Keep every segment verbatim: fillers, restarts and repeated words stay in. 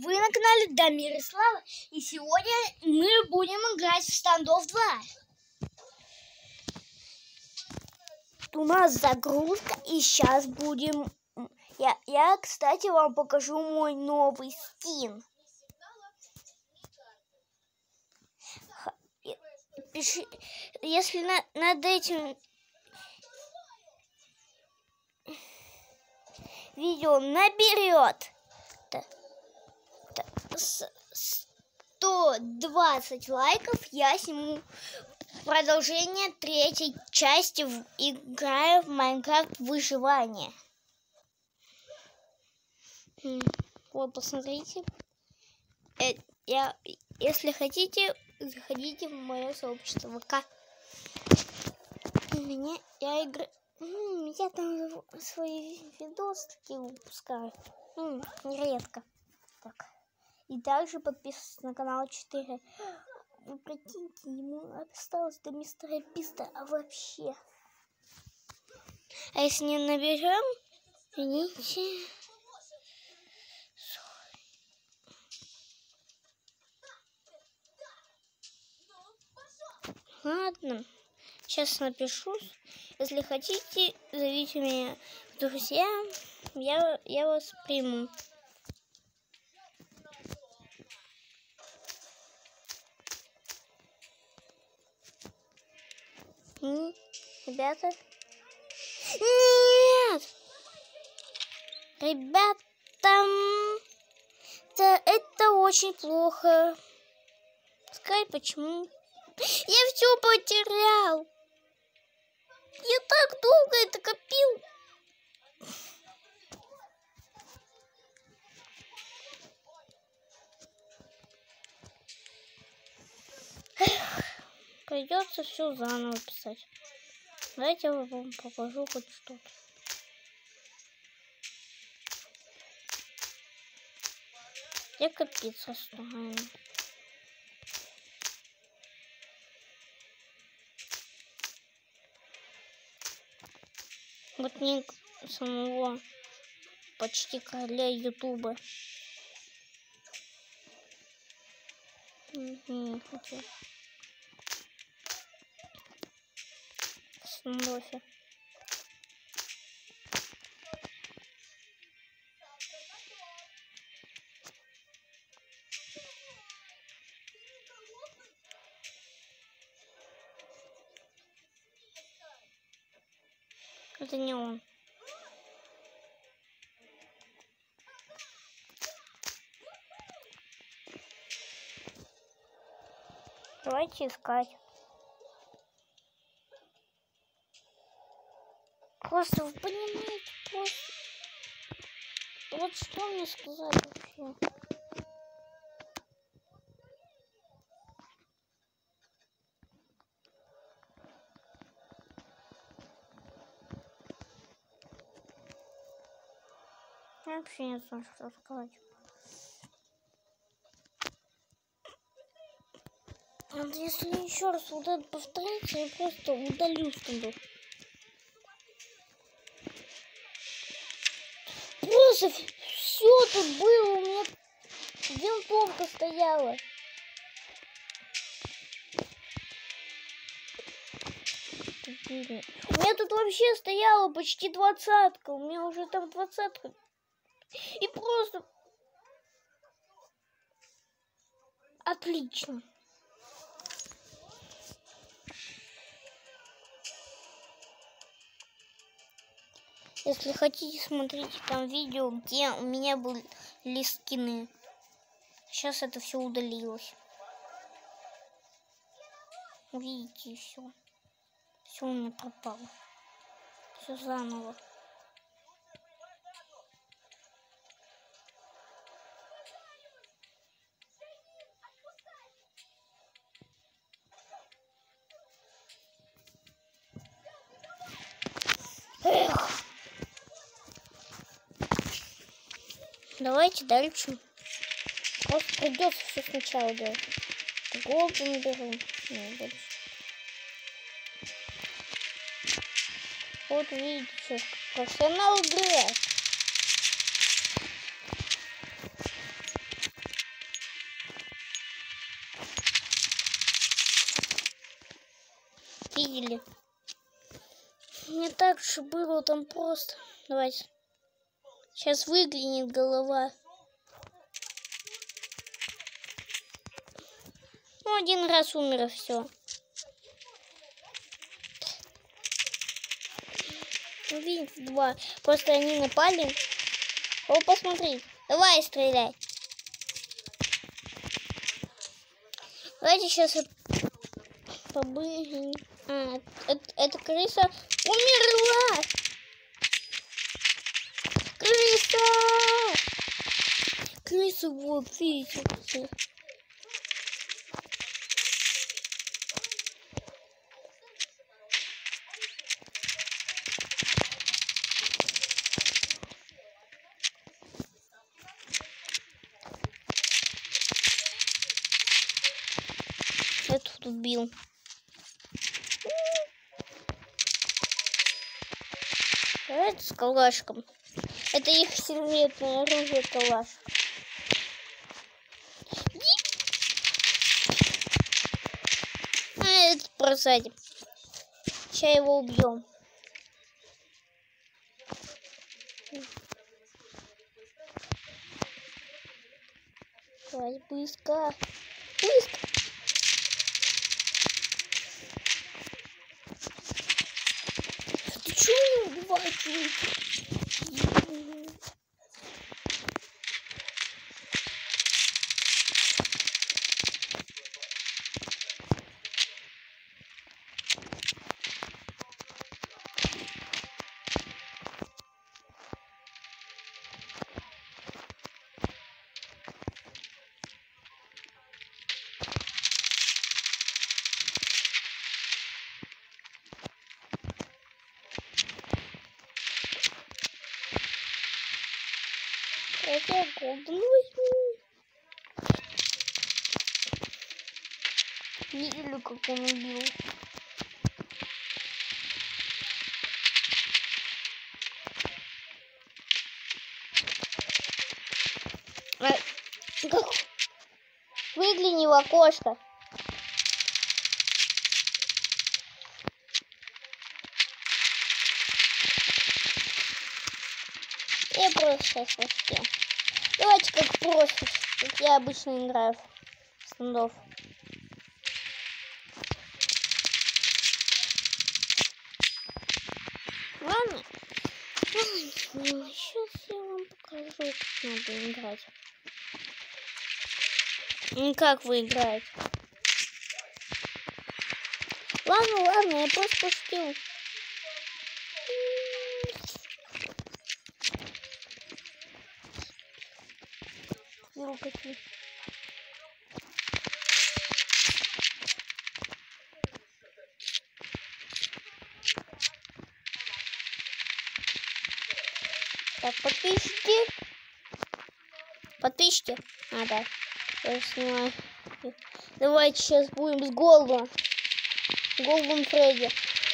вы на канале Дамир и Слава, и сегодня мы будем играть в Standoff два. У нас загрузка, и сейчас будем... Я, я, кстати, вам покажу мой новый скин. Пиши, если на, над этим видео наберет сто двадцать лайков, я сниму продолжение третьей части, в, играя в Майнкрафт выживание. Вот, посмотрите. Э, я, если хотите, заходите в мое сообщество ВК. Меня, я играю... Я там свои видосики выпускаю. М, редко. Так. И также подписывайтесь на канал четыре. Вы прикиньте, ему осталось до мистера Биста, а вообще. А если не наберем, извините. Ладно, сейчас напишу. Если хотите, зовите меня в друзья, я, я вас приму. И, ребята. Нет! Ребята, да, это очень плохо. Скажи, почему? Я все потерял. Я так долго это копил. Эх, придется все заново писать. Давайте я вам покажу хоть что-то. Где копиться оставим? Вот ник самого почти короля Ютуба. Не хочу. В Standoff. Это не он. Давайте искать. Просто вы понимаете, просто... Вот что мне сказать вообще? Я вообще не знаю, что сказать. Вот если еще раз вот это повторится, я просто удалю Standoff. Просто все тут было, у меня винтовка стояла. У меня тут вообще стояла почти двадцатка, у меня уже там двадцатка. И просто... Отлично. Если хотите, смотрите там видео, где у меня были скины. Сейчас это все удалилось. Видите, все. Все у меня пропало. Все заново. Эх. Давайте дальше. Просто придется все сначала делать. Голду не беру. Не, вот видите, профессионал играет. Видели? Не так же было там просто. Давайте. Сейчас выглянет голова. Ну, один раз умер, и все. Видите, два. Просто они напали. О, посмотри. Давай стреляй. Давайте сейчас побыгнем. А, это, это крыса умерла. Крыса! Крыса, вот, видите. Я тут убил. Это с калашком. Это их секретное оружие, калаш. А этот просадим. Сейчас его убьем. Давай быстро. Быстро. Ты чё не убиваешь? Я голден возьму. Видели, как он убил? А, как? Выгляни в окошко. Я просто сейчас вообще. Давайте как просто, как я обычно играю в стендов. Ладно. Ладно, сейчас я вам покажу, как надо играть. Ну как вы играете? Ладно, ладно, я просто пошутил. Какие. Так, подписчики. Подписчики. А, да. Я снимаю. Давайте сейчас будем с Голдом. Голдом Фредди.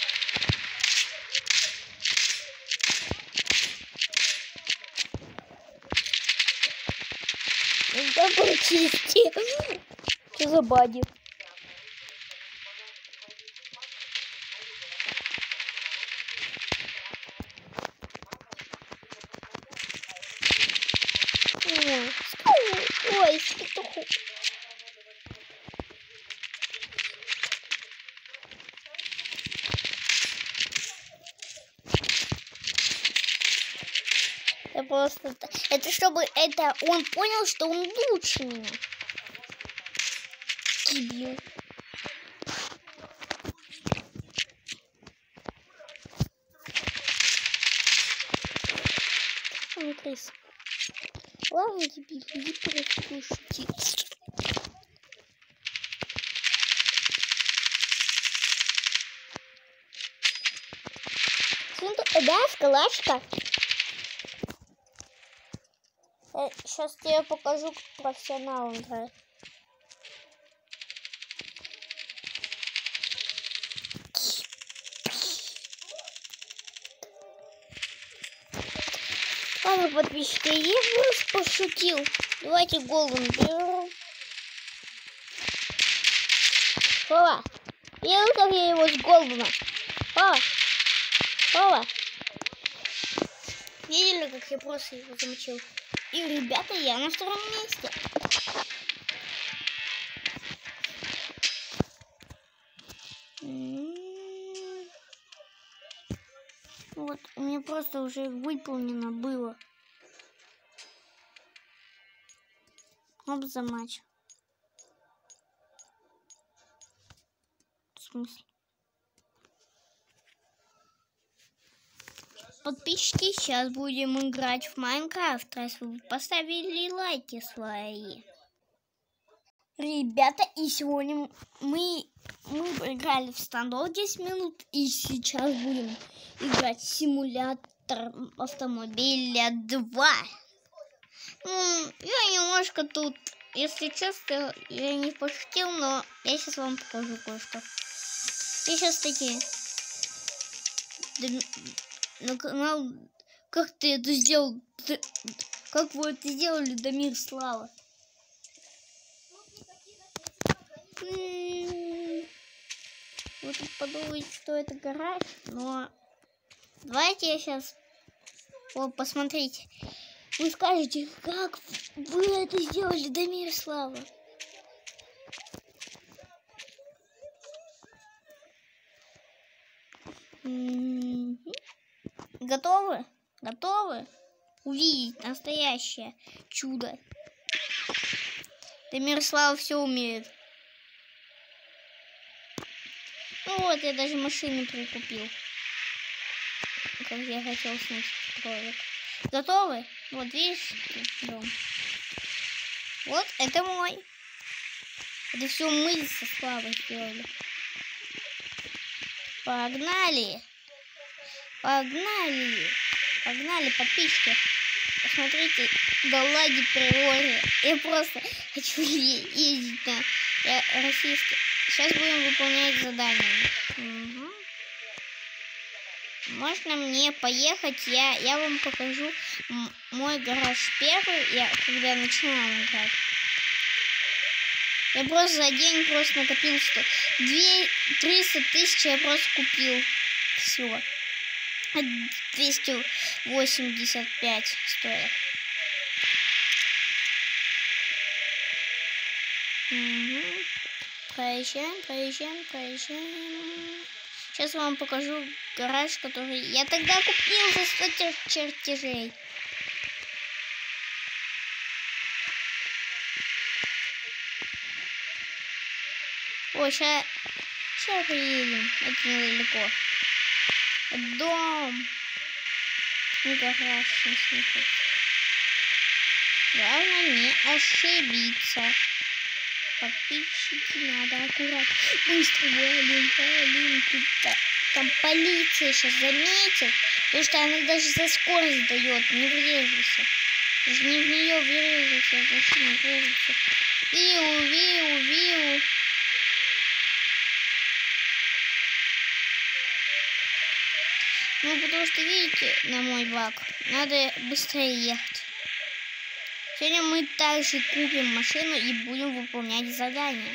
Такой чистый. Что за бади? Ой, петуху. Я просто... Это чтобы это он понял, что он лучше меня. Дебил. Он крыс. Ладно, дебил, иди переслушайте. Да, скалашка. Сейчас тебе покажу, как профессионал играет. Ладно, подписчики, я просто пошутил. Давайте голым берем. Слова. Видел, как я его с голдена? О! О! Видели, как я просто его замочил? И, ребята, я на втором месте. Вот, у меня просто уже выполнено было. Оп, за матч. В смысле? Подписчики, сейчас будем играть в Майнкрафт, раз вы поставили лайки свои. Ребята, и сегодня мы, мы играли в стандофф десять минут, и сейчас будем играть в симулятор автомобиля два. Ну, я немножко тут, если честно, я не пошутил, но я сейчас вам покажу кое-что. Я сейчас такие... На канал, как ты это сделал? Ты, как вы это сделали, Дамир Слава? Вы тут подумаете, что это гараж, но давайте я сейчас... Вот, посмотрите. Вы скажете, как вы это сделали, Дамир Слава? Готовы? Готовы увидеть настоящее чудо? Дамир Слава все умеет. Ну вот, я даже машину прикупил. Как я хотел снять ролик. Готовы? Вот, видишь, дом. Вот, это мой. Это все мы со Славой сделали. Погнали! Погнали! Погнали, подписчики! Посмотрите, до лаги природы. Я просто хочу ездить на я российский. Сейчас будем выполнять задание. Угу. Можно мне поехать? Я, я вам покажу мой гараж первый, я, когда начинал играть. Я просто за день просто накопил что триста тысяч я просто купил. Все. двести восемьдесят пять стоит. Угу. Проезжаем, проезжаем, проезжаем. Сейчас вам покажу гараж, который я тогда купил за сто чертежей. Ой, сейчас, сейчас приедем. Это недалеко. Дом. Не гараж. Главное не ошибиться. Подписчики, надо аккуратно. Быстро валим, валим. Тут, там полиция сейчас заметит. Потому что она даже за скорость дает. Не врежешься. Даже не в нее врежешься. Вообще не врежешься. Виу, виу, виу. Ну, потому что, видите, на мой баг, надо быстрее ехать. Сегодня мы также купим машину и будем выполнять задания.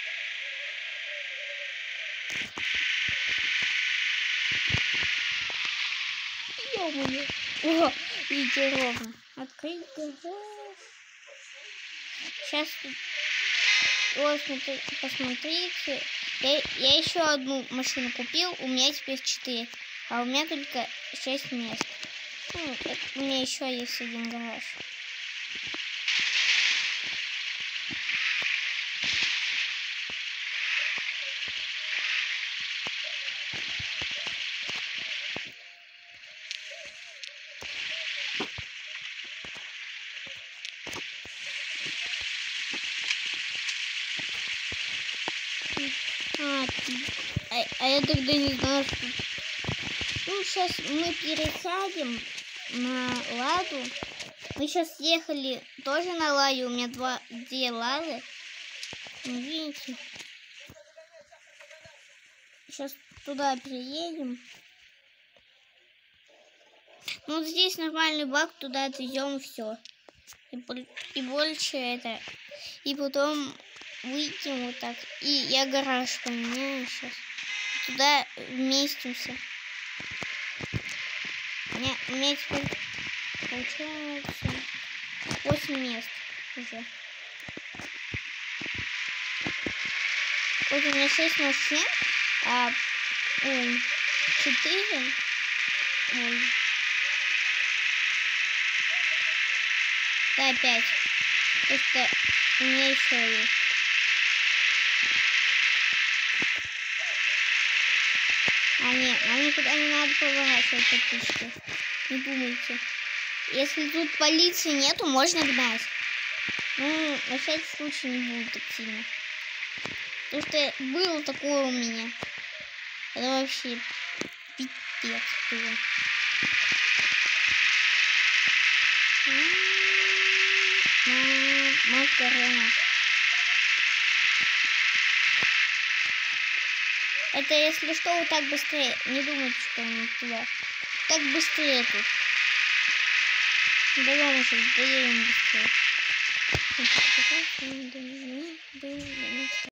Ё-моё. О, видите, ровно. Открыть гараж. Сейчас... Вот, посмотрите. Я, я еще одну машину купил, у меня теперь четыре. А у меня только шесть мест. Ну, это, у меня еще есть один гараж. А, а, а я тогда не знаю, что... Ну, сейчас мы пересядем на ладу. Мы сейчас ехали тоже на ладе. У меня два, две лады. Видите? Сейчас туда приедем. Ну, вот здесь нормальный бак. Туда отвезем все. И, и больше это. И потом выйдем вот так. И я гараж поменяю сейчас. Туда вместимся. У меня, у меня теперь получается восемь мест уже. Вот у меня шесть на семь, а ой, четыре. Ой. Да, пять. Просто у меня еще есть. А нет, нам никуда не надо поворачивать, подписчики. Не думайте. Если тут полиции нету, можно гнать. Ну, на всякий случай не буду так сильно. Потому что было такое у меня. Это вообще пипец было. Макарена. Это если что, вот так быстрее. Не думайте, что он туда. Так быстрее тут. Давай, может, доедем быстрее.